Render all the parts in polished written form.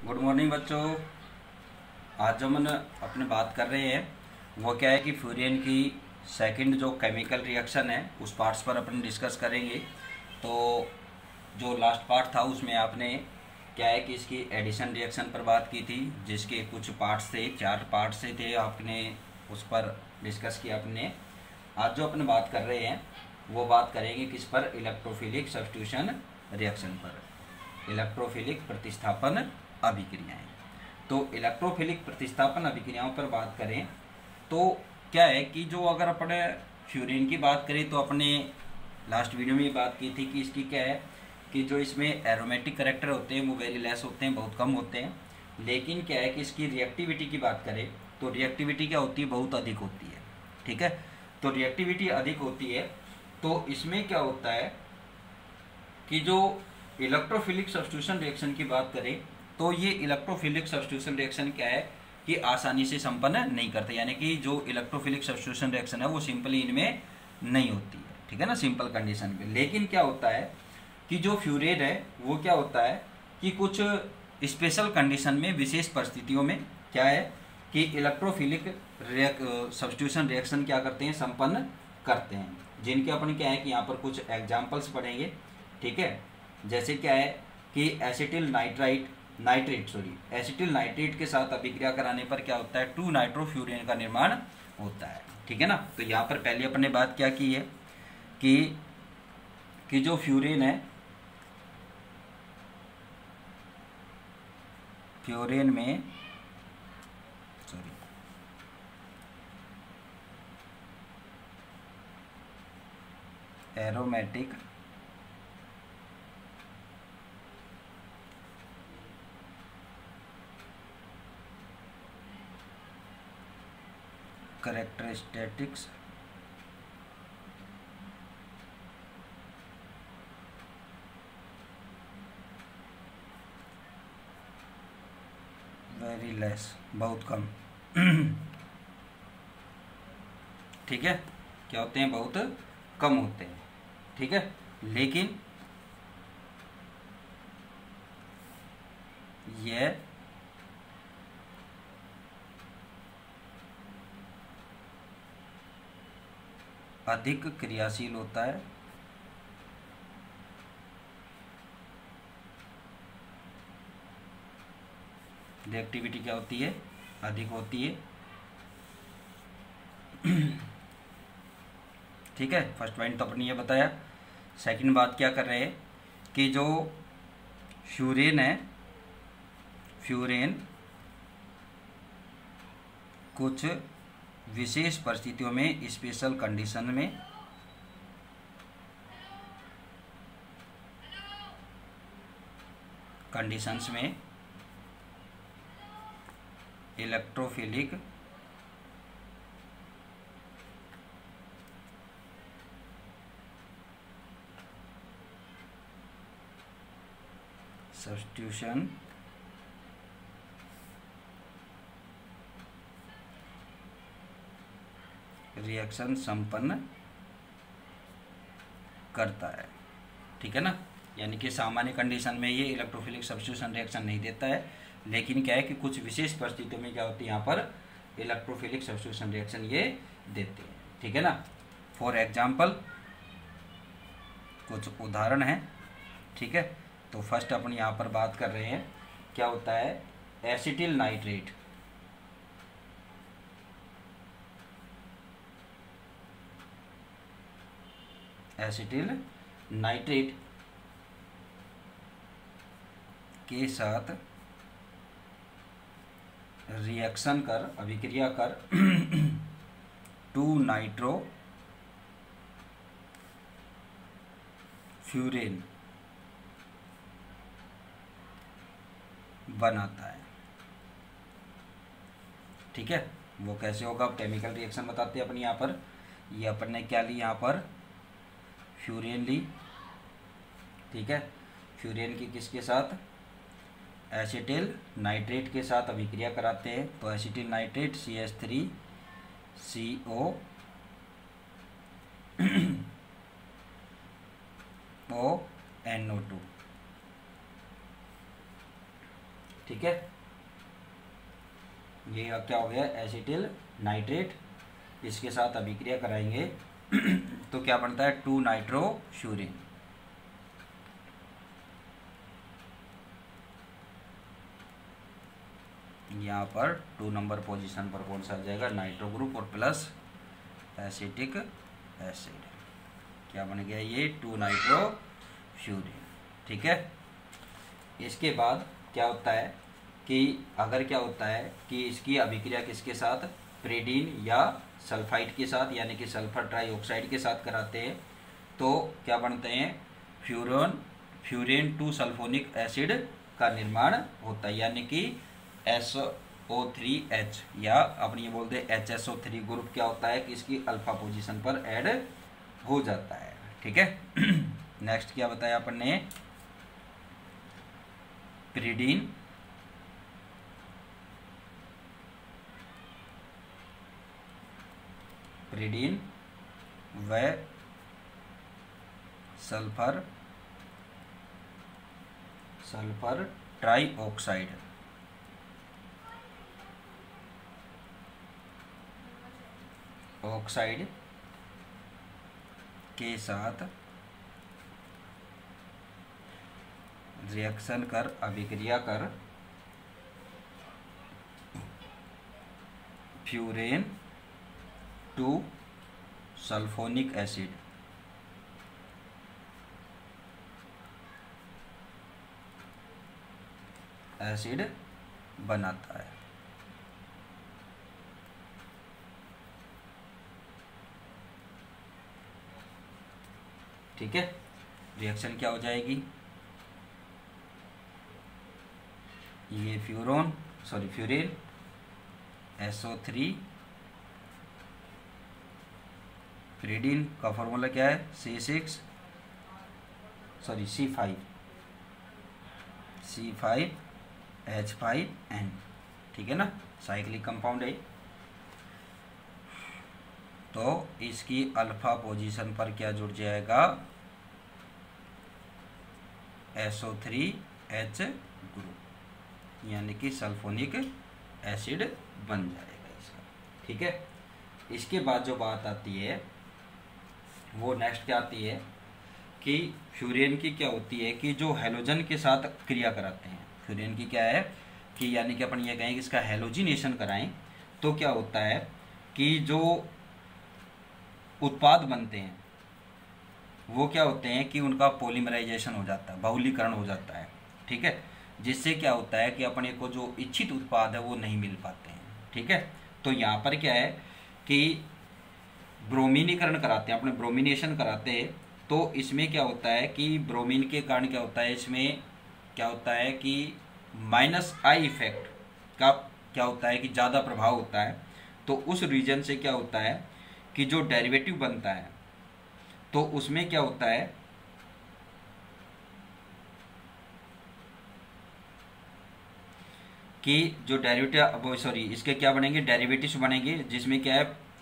Good morning बच्चों। आज जो हम अपने बात कर रहे हैं वो क्या है कि फ्यूरियन की सेकंड जो केमिकल रिएक्शन है उस पार्ट्स पर अपन डिस्कस करेंगे। तो जो लास्ट पार्ट था उसमें आपने क्या है कि इसकी एडिशन रिएक्शन पर बात की थी, जिसके कुछ पार्ट्स थे, 4 पार्ट्स से थे, आपने उस पर डिस्कस किया अपने। आज जो अपन बात कर रहे हैं वो बात करेंगे किस पर, इलेक्ट्रोफिलिक सब्स्टिट्यूशन रिएक्शन पर, इलेक्ट्रोफिलिक प्रतिस्थापन अभिक्रियाएं। तो इलेक्ट्रोफिलिक प्रतिस्थापन अभिक्रियाओं पर बात करें तो क्या है कि जो अगर अपने फ्यूरिन की बात करें तो अपने लास्ट वीडियो में ये बात की थी कि इसकी क्या है कि जो इसमें एरोमेटिक करेक्टर होते हैं वो वेरी लेस होते हैं, बहुत कम होते हैं। लेकिन क्या है कि इसकी रिएक्टिविटी की बात करें तो रिएक्टिविटी क्या होती है, बहुत अधिक होती है। ठीक है, तो रिएक्टिविटी अधिक होती है तो इसमें क्या होता है कि जो इलेक्ट्रोफिलिक सब्स्टिट्यूशन रिएक्शन की बात करें तो ये इलेक्ट्रोफिलिक सब्स्टिट्यूशन रिएक्शन क्या है कि आसानी से संपन्न नहीं करते, यानी कि जो इलेक्ट्रोफिलिक सब्स्टिट्यूशन रिएक्शन है वो सिंपली इनमें नहीं होती है। ठीक है ना, सिंपल कंडीशन पे। लेकिन क्या होता है कि जो फ्यूरेन है वो क्या होता है कि कुछ स्पेशल कंडीशन में, विशेष परिस्थितियों में क्या है कि इलेक्ट्रोफिलिक सब्स्टिट्यूशन रिएक्शन क्या करते हैं, संपन्न करते हैं, जिनके अपन क्या है कि यहाँ पर कुछ एग्जाम्पल्स पढ़ेंगे। ठीक है, जैसे क्या है कि एसिटिल नाइट्रेट के साथ अभिक्रिया कराने पर क्या होता है, 2 नाइट्रोफ्यूरिन का निर्माण होता है। ठीक है ना, तो यहाँ पर पहले अपन ने बात क्या की है कि जो फ्यूरिन है, फ्यूरिन में एरोमेटिक कैरेक्टरिस्टिक्स वेरी लेस, बहुत कम। ठीक है, क्या होते हैं, बहुत कम होते हैं। ठीक है, लेकिन यह अधिक क्रियाशील होता है, रिएक्टिविटी क्या होती है, अधिक होती है। ठीक है, फर्स्ट पॉइंट तो अपने ये बताया। सेकंड बात क्या कर रहे हैं कि जो फ्यूरेन है, फ्यूरेन कुछ विशेष परिस्थितियों में, स्पेशल कंडीशन में कंडीशंस में इलेक्ट्रोफिलिक सब्स्टिट्यूशन रिएक्शन संपन्न करता है। ठीक है ना, यानी कि सामान्य कंडीशन में ये इलेक्ट्रोफिलिक सब्स्टिट्यूशन रिएक्शन नहीं देता है, लेकिन क्या है कि कुछ विशेष परिस्थितियों में क्या होती है, यहाँ पर इलेक्ट्रोफिलिक सब्स्टिट्यूशन रिएक्शन ये देते हैं। ठीक है ना, फॉर एग्जाम्पल कुछ उदाहरण हैं। ठीक है, तो फर्स्ट अपन यहाँ पर बात कर रहे हैं क्या होता है, एसिटिल नाइट्रेट। एसिटिल नाइट्रेट के साथ रिएक्शन कर, अभिक्रिया कर 2 नाइट्रो फ्यूरेन बनाता है। ठीक है, वो कैसे होगा, केमिकल रिएक्शन बताते हैं अपन यहाँ पर। ये अपन ने क्या ली, यहाँ पर फ्यूरेन ली। ठीक है, फ्यूरेन की किसके साथ, एसिटिल नाइट्रेट के साथ अभिक्रिया कराते हैं। तो एसिटिल नाइट्रेट CH3CO NO2। ठीक है, ये अब क्या हो गया, एसिटिल नाइट्रेट, इसके साथ अभिक्रिया कराएंगे तो क्या बनता है, 2 नाइट्रोफ्यूरिन। यहाँ पर 2 नंबर पोजीशन पर कौन सा आ जाएगा, नाइट्रो ग्रुप और प्लस एसिटिक एसिड, क्या बन गया ये, 2 नाइट्रोफ्यूरिन। ठीक है, इसके बाद क्या होता है कि अगर क्या होता है कि इसकी अभिक्रिया किसके साथ, प्रेडीन या सल्फाइड के साथ, यानी कि सल्फर ट्राइऑक्साइड के साथ कराते हैं, तो क्या बनते हैं, फ्यूरेन 2 सल्फोनिक एसिड का निर्माण होता है, यानी कि SO3H, या अपन ये बोलते हैं HSO3 ग्रुप क्या होता है कि इसकी अल्फा पोजीशन पर ऐड हो जाता है। ठीक है नेक्स्ट क्या बताया अपन ने, प्रीडीन व सल्फर ट्राइऑक्साइड के साथ रिएक्शन कर, अभिक्रिया कर फ्यूरेन 2 सल्फोनिक एसिड बनाता है। ठीक है, रिएक्शन क्या हो जाएगी, ये फ्यूरेन SO3, प्रीडीन का फॉर्मूला क्या है, C5H5N, ठीक है ना, साइक्लिक कंपाउंड है। तो इसकी अल्फा पोजीशन पर क्या जुड़ जाएगा, SO3H ग्रुप, यानी कि सल्फोनिक एसिड बन जाएगा इसका। ठीक है, इसके बाद जो बात आती है वो नेक्स्ट क्या आती है कि फ्यूरेन की क्या होती है कि जो हैलोजन के साथ क्रिया कराते हैं, फ्यूरेन की क्या है कि यानी कि अपन ये कहें कि इसका हैलोजिनेशन कराएं तो क्या होता है कि जो उत्पाद बनते हैं वो क्या होते हैं कि उनका पॉलीमराइजेशन हो जाता है, बहुलीकरण हो जाता है। ठीक है, जिससे क्या होता है कि अपने को जो इच्छित उत्पाद है वो नहीं मिल पाते हैं। ठीक है, तो यहाँ पर क्या है कि ब्रोमीनीकरण कराते हैं, अपने ब्रोमिनेशन कराते हैं, तो इसमें क्या होता है कि ब्रोमीन के कारण क्या होता है, इसमें क्या होता है कि -I इफेक्ट का क्या होता है कि ज़्यादा प्रभाव होता है। तो उस रीजन से क्या होता है कि जो डेरिवेटिव बनता है तो उसमें क्या होता है कि जो डेरिवेटिव इसके क्या बनेंगे, डेरिवेटिव्स बनेंगे, जिसमें क्या है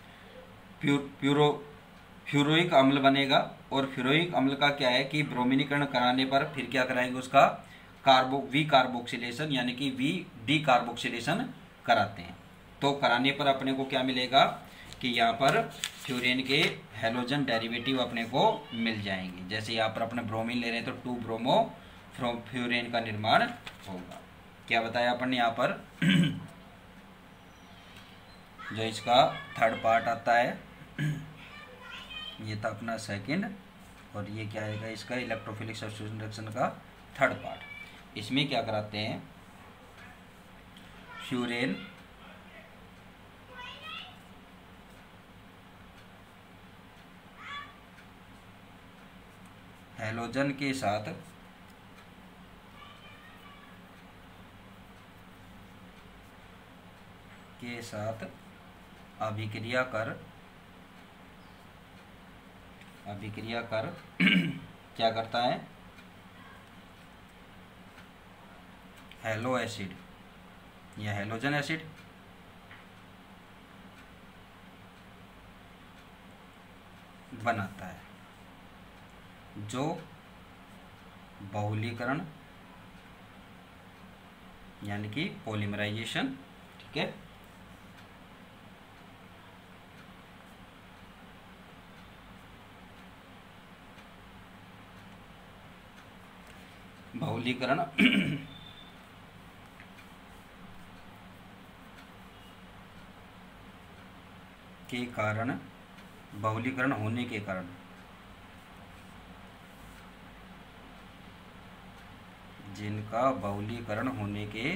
फ्यूरोइक अम्ल बनेगा, और फ्यूरोइक अम्ल का क्या है कि ब्रोमीनीकरण कराने पर फिर क्या कराएंगे, उसका वी कार्बोक्सिलेशन यानी कि वी डी कार्बोक्सिलेशन कराते हैं। तो कराने पर अपने को क्या मिलेगा कि यहाँ पर फ्यूरेन के हेलोजन डेरिवेटिव अपने को मिल जाएंगे। जैसे यहाँ पर अपने ब्रोमीन ले रहे हैं तो 2 ब्रोमो फ्रॉम फ्यूरेन का निर्माण होगा। क्या बताया अपन ने यहाँ पर जो इसका थर्ड पार्ट आता है ये था अपना सेकंड, और ये क्या आएगा इसका इलेक्ट्रोफिलिक सब्स्टिट्यूशन रिएक्शन का थर्ड पार्ट। इसमें क्या कराते हैं, फ्यूरेन हैलोजन के साथ अभिक्रिया कर क्या करता है, हैलो एसिड या हैलोजन एसिड बनाता है, जो बहुलीकरण यानी कि पॉलीमराइजेशन। ठीक है, बहुलीकरण के कारण, बहुलीकरण होने के कारण, जिनका बहुलीकरण होने के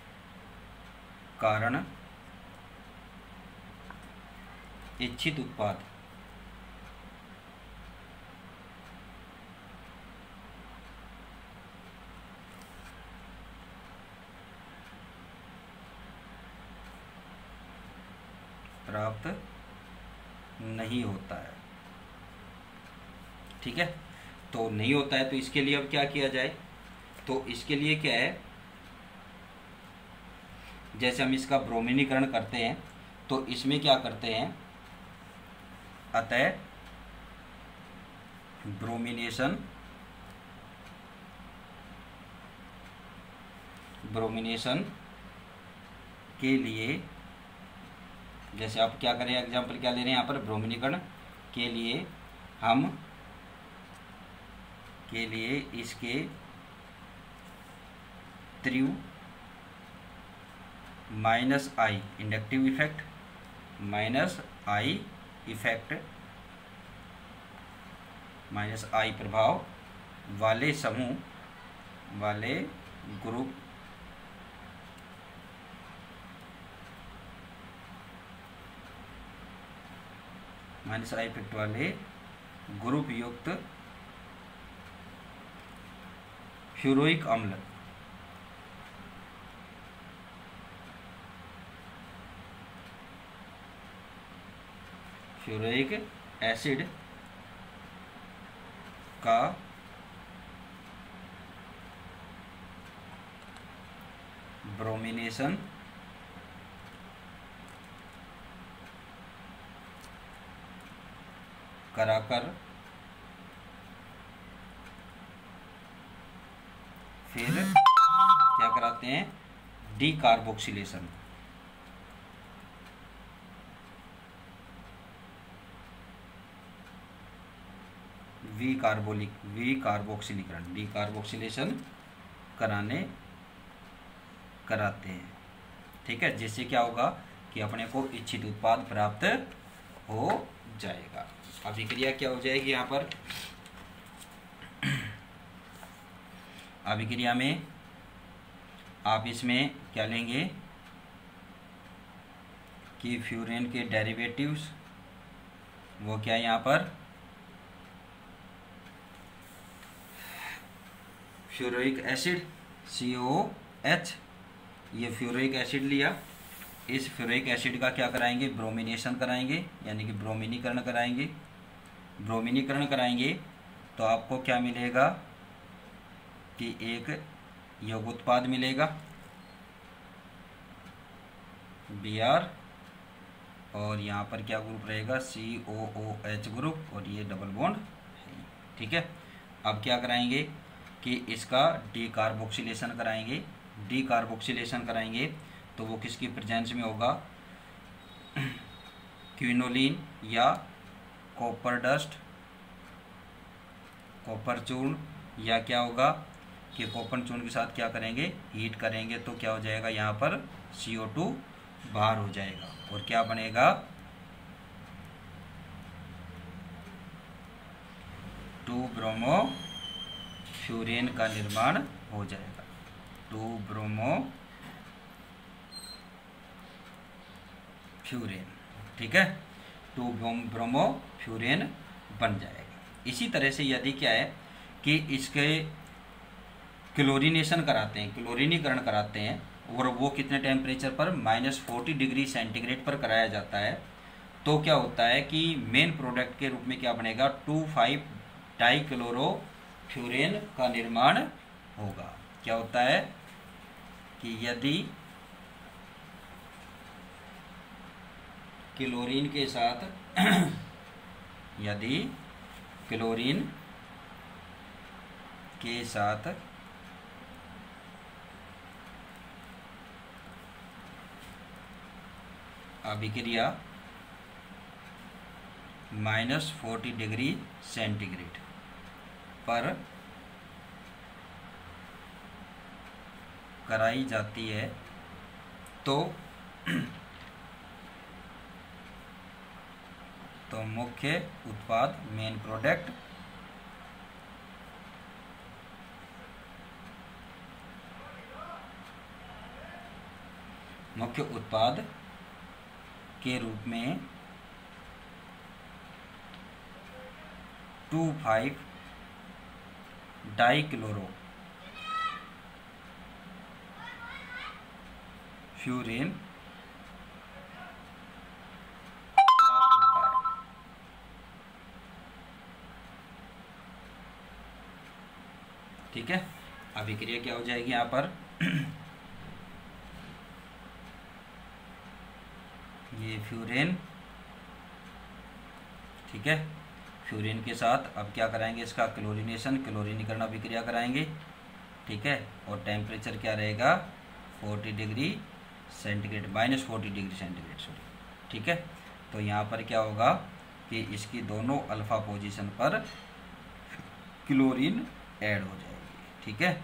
कारण इच्छित उत्पाद प्राप्त नहीं होता है। ठीक है, तो नहीं होता है तो इसके लिए अब क्या किया जाए, तो इसके लिए क्या है, जैसे हम इसका ब्रोमीनीकरण करते हैं तो इसमें क्या करते हैं, अतः ब्रोमिनेशन के लिए, जैसे आप क्या करें, एग्जाम्पल क्या ले रहे हैं यहाँ पर, ब्रोमीनीकरण के लिए हम इसके त्रिव minus I inductive effect, minus I effect, minus I प्रभाव वाले समूह, वाले ग्रुप माइनस आई इफेक्ट वाले ग्रुप युक्त फ्यूरोइक अम्ल, फ्यूरोइक एसिड का ब्रोमिनेशन कराकर फिर क्या कराते हैं, डीकार्बोक्सिलेशन, विकार्बोक्सिलीकरण, डीकार्बोक्सिलेशन कराते हैं। ठीक है, जिससे क्या होगा कि अपने को इच्छित उत्पाद प्राप्त हो जाएगा। अभिक्रिया क्या हो जाएगी यहाँ पर, अभिक्रिया में आप इसमें क्या लेंगे कि फ्यूरेन के डेरिवेटिव्स, वो क्या है यहाँ पर, फ्यूरोइक एसिड COH, ये फ्यूरोइक एसिड लिया, इस फ्यूरोइक एसिड का क्या कराएंगे, ब्रोमिनेशन कराएंगे, यानी कि ब्रोमिनीकरण कराएंगे। ब्रोमिनीकरण कराएंगे तो आपको क्या मिलेगा कि एक यौगिक उत्पाद मिलेगा Br, और यहाँ पर क्या ग्रुप रहेगा, COOH ग्रुप, और ये डबल बॉन्ड है। ठीक है, अब क्या कराएंगे कि इसका डीकार्बोक्सिलेशन कराएंगे। डीकार्बोक्सिलेशन कराएंगे तो वो किसकी प्रेजेंस में होगा, क्विनोलिन या कॉपर डस्ट, कॉपर चूर्ण, या क्या होगा कि कॉपर चूर्ण के साथ क्या करेंगे, हीट करेंगे, तो क्या हो जाएगा, यहाँ पर CO2 बाहर हो जाएगा और क्या बनेगा, 2-ब्रोमोफ्यूरेन का निर्माण हो जाएगा। 2-ब्रोमोफ्यूरेन, ठीक है, 2-ब्रोमोफ्यूरेन बन जाएगा। इसी तरह से यदि क्या है कि इसके क्लोरीनेशन कराते हैं, क्लोरीनीकरण कराते हैं, और वो कितने टेम्परेचर पर, -40 डिग्री सेंटीग्रेड पर कराया जाता है, तो क्या होता है कि मेन प्रोडक्ट के रूप में क्या बनेगा, 2,5-डाइक्लोरोफ्यूरेन का निर्माण होगा। क्या होता है कि यदि क्लोरीन के साथ यदि क्लोरीन के साथ अभिक्रिया -40 डिग्री सेंटीग्रेड पर कराई जाती है तो मुख्य उत्पाद मेन प्रोडक्ट मुख्य उत्पाद के रूप में 2,5 डाइक्लोरो फ्यूरेन ठीक है। अभिक्रिया क्या हो जाएगी यहाँ पर ये फ्यूरेन, ठीक है। फ्यूरेन के साथ अब क्या कराएंगे, इसका क्लोरीनेशन, क्लोरीनीकरण अभिक्रिया कराएंगे, ठीक है। और टेम्परेचर क्या रहेगा 40 degree centigrade, -40 degree centigrade sorry, ठीक है। तो यहाँ पर क्या होगा कि इसकी दोनों अल्फा पोजीशन पर क्लोरीन ऐड हो जाएगी, ठीक है।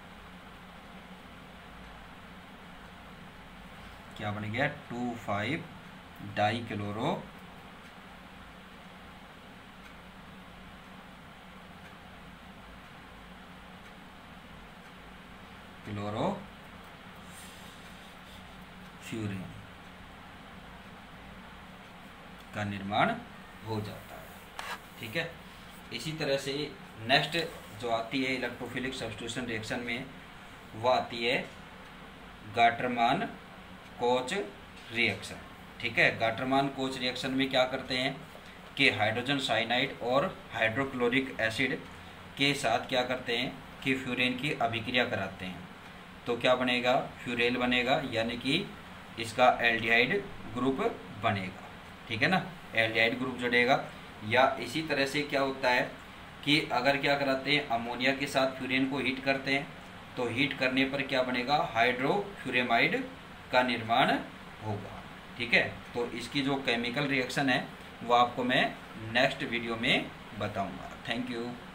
क्या बन गया 2,5 डाइक्लोरो फ्यूरेन का निर्माण हो जाता है, ठीक है। इसी तरह से नेक्स्ट जो आती है इलेक्ट्रोफिलिक सब्स्टिट्यूशन रिएक्शन में, वो आती है गाटरमान कोच रिएक्शन, ठीक है। गाटरमान कोच रिएक्शन में क्या करते हैं कि हाइड्रोजन साइनाइड और हाइड्रोक्लोरिक एसिड के साथ क्या करते हैं कि फ्यूरेन की अभिक्रिया कराते हैं। तो क्या बनेगा, फ्यूरेल बनेगा, यानी कि इसका एल्डिहाइड ग्रुप बनेगा, ठीक है ना, एल्डिहाइड ग्रुप जुड़ेगा। या इसी तरह से क्या होता है कि अगर क्या कराते हैं अमोनिया के साथ फ्यूरेन को हीट करते हैं, तो हीट करने पर क्या बनेगा हाइड्रोफ्यूरेमाइड का निर्माण होगा, ठीक है। तो इसकी जो केमिकल रिएक्शन है वो आपको मैं नेक्स्ट वीडियो में बताऊंगा। Thank you.